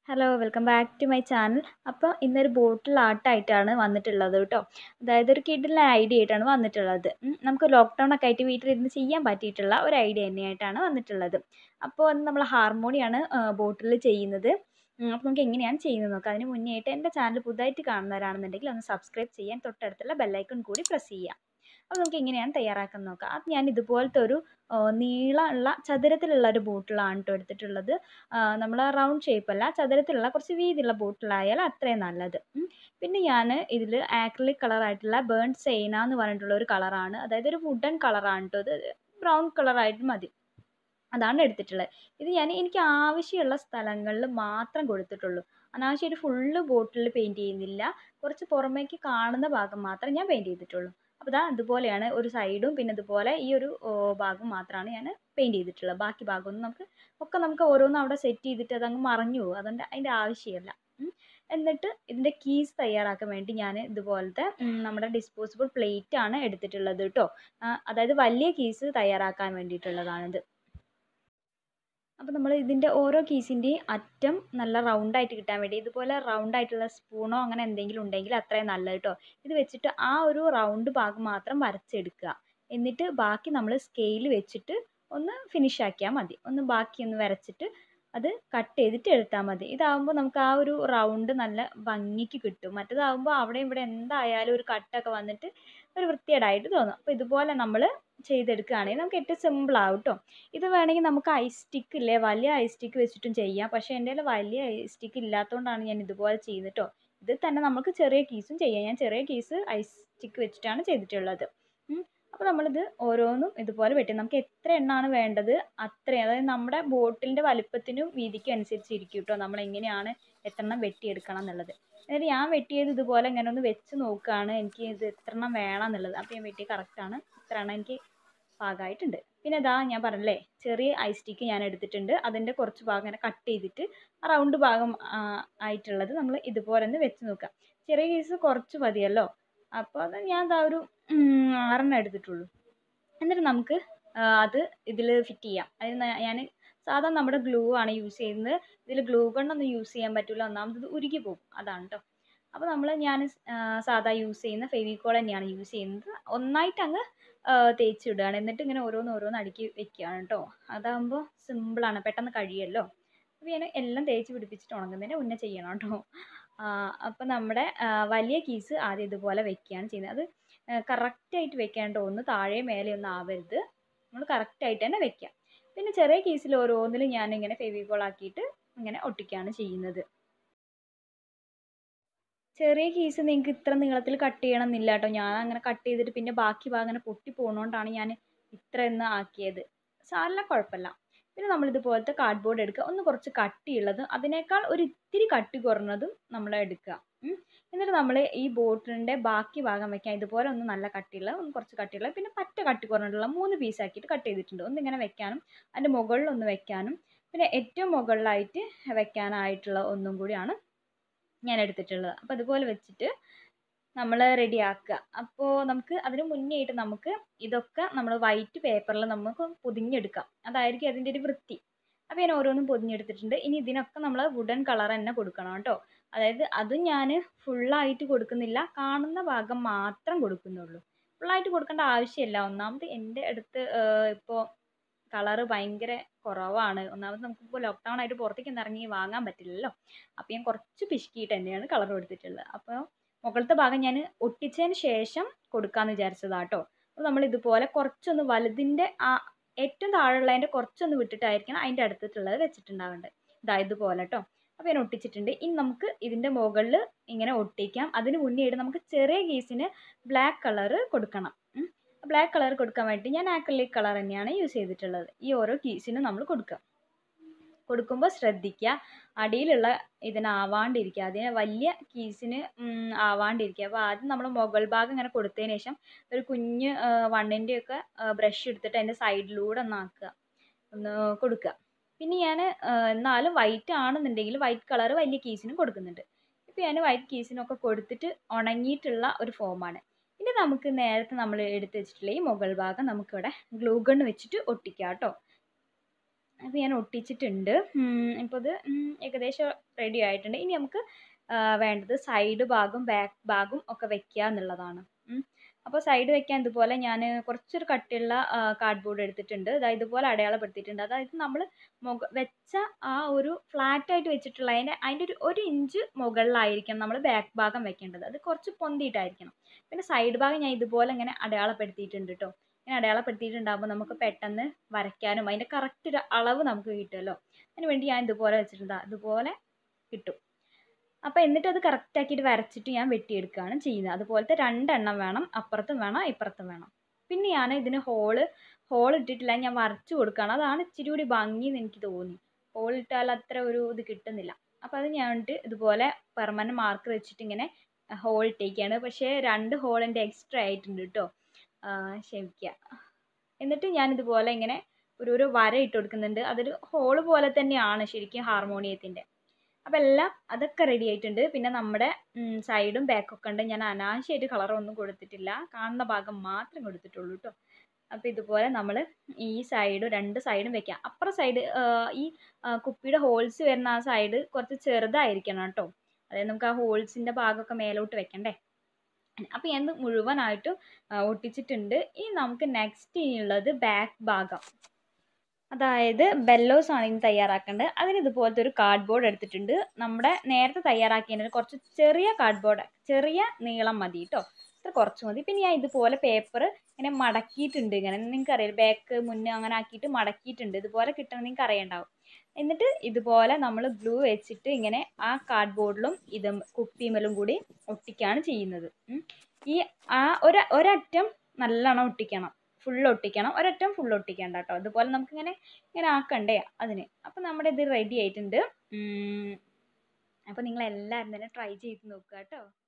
Hello welcome back to my channel. അപ്പോൾ ഇന്നൊരു ബോട്ടിൽ ആർട്ടായിട്ടാണ് വന്നിട്ടുള്ളത് കേട്ടോ. അതായത് ഒരു കിഡിലെ ഐഡിയ ആയിട്ടാണ് വന്നിട്ടുള്ളത്. നമുക്ക് ലോക്ക്ഡൗൺ ഒക്കെ ആയിട്ട് വീട്ടിലിരുന്ന് ചെയ്യാൻ പറ്റിയിട്ടുള്ള ഒരു ഐഡിയ തന്നെയായിട്ടാണ് വന്നിട്ടുള്ളത്. അപ്പോൾ അത് നമ്മൾ ഹാർമോണിയാണ് ബോട്ടിൽ ചെയ്യുന്നത്. അപ്പോൾ നമുക്ക് എങ്ങനെയാണ് ചെയ്യുന്നത് നോക്കാം. അതിന് മുന്നേ ആയിട്ട് എൻ്റെ ചാനൽ പുതുതായിട്ട് കാണുന്നവരാണെന്നുണ്ടെങ്കിൽ ഒന്ന് സബ്സ്ക്രൈബ് ചെയ്യാൻ തൊട്ടടുത്തുള്ള ബെല്ലൈക്കൺ കൂടി പ്രസ് ചെയ്യാം. അപ്പോൾ നമുക്ക് എങ്ങനെയാണ് തയ്യാറാക്കുന്നത് നോക്കാം. അത് ഞാൻ ഇതുപോലത്തെ ഒരു നീളമുള്ള ചതുരത്തിലുള്ള ഒരു ബോട്ടിലാണ് കേട്ടോ എടുത്തിട്ടുള്ളത്. നമ്മൾ റൗണ്ട് ഷേപ്പല്ല, ചതുരത്തിലുള്ള കുറച്ച് വീതിയുള്ള ബോട്ടിലായാൽ അത്രയും നല്ലത്. പിന്നെ ഞാൻ ഇതിൽ ആക്രിലിക് കളറായിട്ടുള്ള ബേൺ സെയിന എന്ന് പറഞ്ഞിട്ടുള്ള ഒരു കളറാണ്, അതായത് ഒരു വുഡൻ കളറാണ് കേട്ടോ. ഇത് ബ്രൗൺ കളറായിട്ട് മതി, അതാണ് എടുത്തിട്ടുള്ളത്. ഇത് എനിക്ക് ആവശ്യമുള്ള സ്ഥലങ്ങളിൽ മാത്രം കൊടുത്തിട്ടുള്ളൂ. അനാവശ്യമായിട്ട് ഫുള്ള് ബോട്ടിൽ പെയിൻറ്റ് ചെയ്യുന്നില്ല, കുറച്ച് പുറമേക്ക് കാണുന്ന ഭാഗം മാത്രം ഞാൻ പെയിൻറ്റ് ചെയ്തിട്ടുള്ളൂ. അപ്പോൾ ഇതാ ഇതുപോലെയാണ് ഒരു സൈഡും, പിന്നെ ഇതുപോലെ ഈ ഒരു ഭാഗം മാത്രമാണ് ഞാൻ പെയിൻറ്റ് ചെയ്തിട്ടുള്ളത്. ബാക്കി ഭാഗമൊന്നും നമുക്ക് ഓരോന്നും അവിടെ സെറ്റ് ചെയ്തിട്ട് അതങ്ങ് മറഞ്ഞു പോകും, അതുകൊണ്ട് അതിൻ്റെ ആവശ്യമില്ല. എന്നിട്ട് ഇതിൻ്റെ കീസ് തയ്യാറാക്കാൻ വേണ്ടി ഞാൻ ഇതുപോലത്തെ നമ്മുടെ ഡിസ്പോസിബിൾ പ്ലേറ്റ് ആണ് എടുത്തിട്ടുള്ളത് കേട്ടോ. അതായത് വലിയ കീസ് തയ്യാറാക്കാൻ വേണ്ടിയിട്ടുള്ളതാണിത്. അപ്പോൾ നമ്മൾ ഇതിൻ്റെ ഓരോ കീസിൻ്റെയും അറ്റം നല്ല റൗണ്ടായിട്ട് കിട്ടാൻ വേണ്ടി ഇതുപോലെ റൗണ്ടായിട്ടുള്ള സ്പൂണോ അങ്ങനെ എന്തെങ്കിലും ഉണ്ടെങ്കിൽ അത്രയും നല്ലത് കേട്ടോ. ഇത് വെച്ചിട്ട് ആ ഒരു റൗണ്ട് ഭാഗം മാത്രം വരച്ചെടുക്കുക. എന്നിട്ട് ബാക്കി നമ്മൾ സ്കെയിൽ വെച്ചിട്ട് ഒന്ന് ഫിനിഷ് ആക്കിയാൽ മതി. ബാക്കി ഒന്ന് വരച്ചിട്ട് അത് കട്ട് ചെയ്തിട്ട് എടുത്താൽ മതി. ഇതാകുമ്പോൾ നമുക്ക് ആ ഒരു റൗണ്ട് നല്ല ഭംഗിക്ക് കിട്ടും. മറ്റേതാകുമ്പോൾ അവിടെ ഇവിടെ എന്തായാലും ഒരു കട്ടൊക്കെ വന്നിട്ട് ഒരു വൃത്തികേടായിട്ട് തോന്നും. അപ്പോൾ ഇതുപോലെ നമ്മൾ ചെയ്തെടുക്കുകയാണെങ്കിൽ നമുക്ക് ഏറ്റവും സിമ്പിൾ ആവും കേട്ടോ. ഇത് വേണമെങ്കിൽ നമുക്ക് ഐസ് സ്റ്റിക്ക് ഇല്ലേ, വലിയ ഐസ് സ്റ്റിക്ക് വെച്ചിട്ടും ചെയ്യാം. പക്ഷേ എൻ്റെ കയ്യിൽ വലിയ ഐസ് സ്റ്റിക്ക് ഇല്ലാത്തതുകൊണ്ടാണ് ഞാൻ ഇതുപോലെ ചെയ്യുന്നത് കേട്ടോ. ഇതിൽ തന്നെ നമുക്ക് ചെറിയ കീസും ചെയ്യാം. ഞാൻ ചെറിയ കീസ് ഐസ് സ്റ്റിക്ക് വെച്ചിട്ടാണ് ചെയ്തിട്ടുള്ളത്. അപ്പോൾ നമ്മളിത് ഓരോന്നും ഇതുപോലെ വെട്ടി നമുക്ക് എത്ര എണ്ണമാണ് വേണ്ടത് അത്രയും, അതായത് നമ്മുടെ ബോട്ടിലിൻ്റെ വലുപ്പത്തിനും വീതിക്കും അനുസരിച്ചിരിക്കും കേട്ടോ നമ്മൾ എങ്ങനെയാണ് എത്ര എണ്ണം വെട്ടിയെടുക്കണം എന്നുള്ളത്. എന്നിട്ട് ഞാൻ വെട്ടിയത് ഇതുപോലെ ഇങ്ങനെ ഒന്ന് വെച്ച് നോക്കുകയാണ് എനിക്ക് ഇത് എത്ര എണ്ണം വേണം എന്നുള്ളത്. അപ്പോൾ ഞാൻ വെട്ടിയത് കറക്റ്റാണ്, ഇത്ര എണ്ണം എനിക്ക് പാകമായിട്ടുണ്ട്. പിന്നെ ഇതാ ഞാൻ പറഞ്ഞില്ലേ, ചെറിയ ഐസ് സ്റ്റിക്ക് ഞാൻ എടുത്തിട്ടുണ്ട്. അതിൻ്റെ കുറച്ച് ഭാഗം ഇങ്ങനെ കട്ട് ചെയ്തിട്ട് റൗണ്ട് ഭാഗം ആയിട്ടുള്ളത് നമ്മൾ ഇതുപോലെ ഒന്ന് വെച്ച് നോക്കാം. ചെറിയ പീസ് കുറച്ച് മതിയല്ലോ, അപ്പോൾ അത് ഞാൻ ഇതാ ഒരു 6 എടുത്തിട്ടുള്ളൂ. എന്നിട്ട് നമുക്ക് അത് ഇതിൽ ഫിറ്റ് ചെയ്യാം. അതിന് ഞാൻ സാധാരണ നമ്മുടെ ഗ്ലൂ ആണ് യൂസ് ചെയ്യുന്നത്. ഇതിൽ ഗ്ലൂ ഗണ്ണൊന്നും യൂസ് ചെയ്യാൻ പറ്റില്ല, ഒന്നാമത് ഉരുകി പോകും, അതാണ് കേട്ടോ. അപ്പോൾ ഞാൻ സാധാ യൂസ് ചെയ്യുന്ന ഫെവിക്കോൾ തന്നെയാണ് യൂസ് ചെയ്യുന്നത്. ഒന്നായിട്ട് അങ്ങ് തേച്ചിടുകയാണ്. എന്നിട്ട് ഇങ്ങനെ ഓരോന്ന് അടുക്കി വെക്കുകയാണ് കേട്ടോ. അതാകുമ്പോൾ സിമ്പിളാണ്, പെട്ടെന്ന് കഴിയുമല്ലോ. അപ്പോൾ ഞാൻ എല്ലാം തേച്ച് പിടിപ്പിച്ചിട്ട് ഉണങ്ങുന്നതിന് മുന്നേ ചെയ്യണം കേട്ടോ. അപ്പോൾ നമ്മുടെ വലിയ കീസ് ആദ്യം ഇതുപോലെ വെക്കുകയാണ് ചെയ്യുന്നത്. അത് കറക്റ്റായിട്ട് വെക്കാണ്ട് ഒന്ന് താഴെ മേലെ ഒന്നും ആവരുത്, നമ്മൾ കറക്റ്റായിട്ട് തന്നെ വെക്കുക. പിന്നെ ചെറിയ കീസിൽ ഓരോന്നിലും ഞാനിങ്ങനെ ഫെവിക്കോൾ ആക്കിയിട്ട് ഇങ്ങനെ ഒട്ടിക്കുകയാണ് ചെയ്യുന്നത്. ചെറിയ കീസ് നിങ്ങൾക്ക് ഇത്ര നീളത്തിൽ കട്ട് ചെയ്യണം എന്നില്ല കേട്ടോ. ഞാൻ അങ്ങനെ കട്ട് ചെയ്തിട്ട് പിന്നെ ബാക്കി ഭാഗം അങ്ങനെ പൊട്ടി പോകുന്നതുകൊണ്ടാണ് ഞാൻ ഇത്ര എന്ന് ആക്കിയത്. സാരമില്ല, കുഴപ്പമില്ല. പിന്നെ നമ്മളിതുപോലത്തെ കാർഡ്ബോർഡ് എടുക്കുക, ഒന്ന് കുറച്ച് കട്ടിയുള്ളതും അതിനേക്കാൾ ഒരു ഇത്തിരി കട്ടി കുറഞ്ഞതും നമ്മൾ എടുക്കുക. എന്നിട്ട് നമ്മൾ ഈ ബോട്ടിലിൻ്റെ ബാക്കി ഭാഗം വയ്ക്കാം. ഇതുപോലെ ഒന്ന് നല്ല കട്ടിയുള്ള, ഒന്ന് കുറച്ച് കട്ടിയുള്ള, പിന്നെ പറ്റ കട്ടി കുറഞ്ഞിട്ടുള്ള 3 പീസാക്കിയിട്ട് കട്ട് ചെയ്തിട്ടുണ്ട്. ഒന്നിങ്ങനെ വെക്കാനും അതിൻ്റെ മുകളിൽ ഒന്ന് വെക്കാനും പിന്നെ ഏറ്റവും മുകളിലായിട്ട് വെക്കാനായിട്ടുള്ള ഒന്നും കൂടിയാണ് ഞാൻ എടുത്തിട്ടുള്ളത്. അപ്പോൾ അതുപോലെ വെച്ചിട്ട് നമ്മൾ റെഡിയാക്കുക. അപ്പോൾ നമുക്ക് അതിന് മുന്നേ ആയിട്ട് നമുക്ക് ഇതൊക്കെ നമ്മൾ വൈറ്റ് പേപ്പറിൽ നമുക്ക് പൊതിഞ്ഞെടുക്കാം, അതായിരിക്കും അതിൻ്റെ ഒരു വൃത്തി. അപ്പോൾ ഞാൻ ഓരോന്നും പൊതിഞ്ഞെടുത്തിട്ടുണ്ട്. ഇനി ഇതിനൊക്കെ നമ്മൾ വുഡൻ കളർ തന്നെ കൊടുക്കണം കേട്ടോ. അതായത് അതും ഞാൻ ഫുള്ളായിട്ട് കൊടുക്കുന്നില്ല, കാണുന്ന ഭാഗം മാത്രം കൊടുക്കുന്നുള്ളൂ. ഫുള്ളായിട്ട് കൊടുക്കേണ്ട ആവശ്യമില്ല. ഒന്നാമത് എൻ്റെ അടുത്ത് ഇപ്പോൾ കളറ് ഭയങ്കര കുറവാണ്. ഒന്നാമത് നമുക്കിപ്പോൾ ലോക്ക്ഡൗൺ ആയിട്ട് പുറത്തേക്കൊന്നും ഇറങ്ങി വാങ്ങാൻ പറ്റില്ലല്ലോ. അപ്പോൾ ഞാൻ കുറച്ച് പിശുക്കിയിട്ട് തന്നെയാണ് കളർ കൊടുത്തിട്ടുള്ളത്. അപ്പോൾ മുകളിലത്തെ ഭാഗം ഞാൻ ഒട്ടിച്ചതിന് ശേഷം കൊടുക്കാമെന്ന് വിചാരിച്ചതാണ് കേട്ടോ. അപ്പോൾ നമ്മൾ ഇതുപോലെ കുറച്ചൊന്ന് വലുതിൻ്റെ ഏറ്റവും താഴെയുള്ളതിൻ്റെ കുറച്ചൊന്ന് വിട്ടിട്ടായിരിക്കണം അതിൻ്റെ അടുത്തിട്ടുള്ളത് വെച്ചിട്ടുണ്ടാവേണ്ടത്. ഇതുപോലെ കേട്ടോ. അപ്പോൾ ഞാൻ ഒട്ടിച്ചിട്ടുണ്ട്. ഇനി നമുക്ക് ഇതിൻ്റെ മുകളിൽ ഇങ്ങനെ ഒട്ടിക്കാം. അതിന് മുന്നേയായിട്ട് നമുക്ക് ചെറിയ കീസിന് ബ്ലാക്ക് കളറ് കൊടുക്കണം. ബ്ലാക്ക് കളർ കൊടുക്കാൻ വേണ്ടി ഞാൻ ആക്രിലിക് കളർ തന്നെയാണ് യൂസ് ചെയ്തിട്ടുള്ളത്. ഈ ഓരോ കീസിനും നമ്മൾ കൊടുക്കുമ്പോൾ ശ്രദ്ധിക്കുക, അടിയിലുള്ള ഇതിനാവാണ്ടിരിക്കുക, അതിന് വലിയ കീസിന് ആവാണ്ടിരിക്കുക. അപ്പോൾ ആദ്യം നമ്മൾ മുകൾ ഭാഗം ഇങ്ങനെ കൊടുത്തതിന് ശേഷം ഒരു കുഞ്ഞ് 1-ൻ്റെയൊക്കെ ബ്രഷ് എടുത്തിട്ട് അതിൻ്റെ സൈഡിലൂടെ ഒന്ന് കൊടുക്കുക. പിന്നെ ഞാൻ എന്നാലും വൈറ്റ് ആണെന്നുണ്ടെങ്കിൽ വൈറ്റ് കളർ വലിയ കീസിനും കൊടുക്കുന്നുണ്ട്. ഇപ്പോൾ ഞാൻ വൈറ്റ് കീസിനൊക്കെ കൊടുത്തിട്ട് ഉണങ്ങിയിട്ടുള്ള ഒരു ഫോമാണ്. ഇനി നമുക്ക് നേരത്തെ നമ്മൾ എടുത്ത് വെച്ചിട്ടുള്ള ഈ മുകൾ ഭാഗം നമുക്കിവിടെ ഗ്ലൂ ഗൺ വെച്ചിട്ട് ഒട്ടിക്കാം കേട്ടോ. അപ്പോൾ ഞാൻ ഒട്ടിച്ചിട്ടുണ്ട്. ഇപ്പോൾ ഇത് ഏകദേശം റെഡി ആയിട്ടുണ്ട്. ഇനി നമുക്ക് വേണ്ടത് സൈഡ് ഭാഗം ബാക്ക് ഭാഗം ഒക്കെ വെക്കുക എന്നുള്ളതാണ്. അപ്പോൾ സൈഡ് വെക്കാൻ ഇതുപോലെ ഞാൻ കുറച്ചൊരു കട്ടിയുള്ള കാർഡ്ബോർഡ് എടുത്തിട്ടുണ്ട്. അതായത് ഇതുപോലെ അടയാളപ്പെടുത്തിയിട്ടുണ്ട്. അതായത് നമ്മൾ വെച്ച ആ ഒരു ഫ്ലാറ്റായിട്ട് വെച്ചിട്ടുള്ള അതിൻ്റെ ഒരു ഇഞ്ച് മുകളിലായിരിക്കണം നമ്മൾ ബാക്ക് ഭാഗം വെക്കേണ്ടത്. അത് കുറച്ച് പൊന്തിയിട്ടായിരിക്കണം. പിന്നെ സൈഡ് ഭാഗം ഞാൻ ഇതുപോലെ ഇങ്ങനെ അടയാളപ്പെടുത്തിയിട്ടുണ്ട് കേട്ടോ. ഇങ്ങനെ അടയാളപ്പെടുത്തിയിട്ടുണ്ടാകുമ്പോൾ നമുക്ക് പെട്ടെന്ന് വരയ്ക്കാനും അതിൻ്റെ കറക്റ്റ് ഒരു അളവ് നമുക്ക് കിട്ടുമല്ലോ. അതിന് വേണ്ടി ഞാൻ ഇതുപോലെ വെച്ചിട്ടുണ്ട്. അതുപോലെ കിട്ടും. അപ്പോൾ എന്നിട്ട് അത് കറക്റ്റ് ആക്കിയിട്ട് വരച്ചിട്ട് ഞാൻ വെട്ടിയെടുക്കുകയാണ് ചെയ്യുന്നത്. അതുപോലത്തെ 2 എണ്ണം വേണം. അപ്പുറത്തും വേണം ഇപ്പുറത്തും വേണം. പിന്നെ ഞാൻ ഇതിന് ഹോൾ ഇട്ടിട്ടില്ല, ഞാൻ വരച്ചു കൊടുക്കുകയാണ്. അതാണ് ഇച്ചിരി കൂടി ഭംഗി എന്ന് എനിക്ക് തോന്നി. ഹോൾ ഇട്ടാൽ അത്ര ഒരു ഇത് കിട്ടുന്നില്ല. അപ്പോൾ അത് ഞാൻ ഇതുപോലെ പെർമനൻറ്റ് മാർക്കർ വെച്ചിട്ട് ഇങ്ങനെ ഹോൾ ഇട്ടേക്കാണ്. പക്ഷേ 2 ഹോൾ എൻ്റെ എക്സ്ട്രാ ആയിട്ടുണ്ട് കേട്ടോ, ക്ഷമിക്കുക. എന്നിട്ട് ഞാൻ ഇതുപോലെ ഇങ്ങനെ ഒരു വര ഇട്ട് കൊടുക്കുന്നുണ്ട്. അതൊരു ഹോൾ പോലെ തന്നെയാണ് ശരിക്കും ഹാർമോണിയത്തിൻ്റെ. അപ്പോൾ എല്ലാം അതൊക്കെ റെഡി ആയിട്ടുണ്ട്. പിന്നെ നമ്മുടെ സൈഡും ബാക്കൊക്കെ ഉണ്ട്. ഞാൻ അനാവശ്യമായിട്ട് കളറൊന്നും കൊടുത്തിട്ടില്ല, കാണുന്ന ഭാഗം മാത്രം കൊടുത്തിട്ടുള്ളൂ കേട്ടോ. അപ്പോൾ ഇതുപോലെ നമ്മൾ ഈ സൈഡും 2 സൈഡും വെക്കാം. അപ്പുറം സൈഡ് ഈ കുപ്പിയുടെ ഹോൾസ് വരുന്ന ആ സൈഡ് കുറച്ച് ചെറുതായിരിക്കണം കേട്ടോ. അതായത് നമുക്ക് ആ ഹോൾസിൻ്റെ ഭാഗമൊക്കെ മേലോട്ട് വെക്കണ്ടേ. അപ്പോൾ ഞാൻ മുഴുവനായിട്ടും ഒട്ടിച്ചിട്ടുണ്ട്. ഇനി നമുക്ക് നെക്സ്റ്റ് ഇനിയുള്ളത് ബാക്ക് ഭാഗം. അതായത് ബെല്ലോസ് ആണ് ഇനി തയ്യാറാക്കേണ്ടത്. അതിന് ഇതുപോലത്തെ ഒരു കാർഡ്ബോർഡ് എടുത്തിട്ടുണ്ട്. നമ്മുടെ നേരത്തെ തയ്യാറാക്കിയതിന് കുറച്ച് ചെറിയ കാർഡ്ബോർഡ്, ചെറിയ നീളം മതി കേട്ടോ, അത്ര കുറച്ച് മതി. പിന്നെ ഞാൻ ഇതുപോലെ പേപ്പർ ഇങ്ങനെ മടക്കിയിട്ടുണ്ട്. ഇങ്ങനെ നിങ്ങൾക്ക് അറിയാം, ബാക്ക് മുന്നേ അങ്ങനെ ആക്കിയിട്ട് മടക്കിയിട്ടുണ്ട്. ഇതുപോലെ കിട്ടണമെന്ന് നിങ്ങൾക്ക് അറിയണ്ടാവും. എന്നിട്ട് ഇതുപോലെ നമ്മൾ ഗ്ലൂ വെച്ചിട്ട് ഇങ്ങനെ ആ കാർഡ്ബോർഡിലും കുപ്പിമേലും കൂടി ഒട്ടിക്കുകയാണ് ചെയ്യുന്നത്. ഈ ഒരറ്റം നല്ലോണം ഒട്ടിക്കണം, ഫുൾ ഒട്ടിക്കണം. ഒരറ്റം ഫുൾ ഒട്ടിക്കേണ്ട കേട്ടോ. അതുപോലെ നമുക്കിങ്ങനെ ആക്കണ്ടേ അതിന്. അപ്പോൾ നമ്മുടെ ഇത് റെഡി ആയിട്ടുണ്ട്. അപ്പോൾ നിങ്ങളെല്ലാവരും തന്നെ ട്രൈ ചെയ്ത് നോക്കുക കേട്ടോ.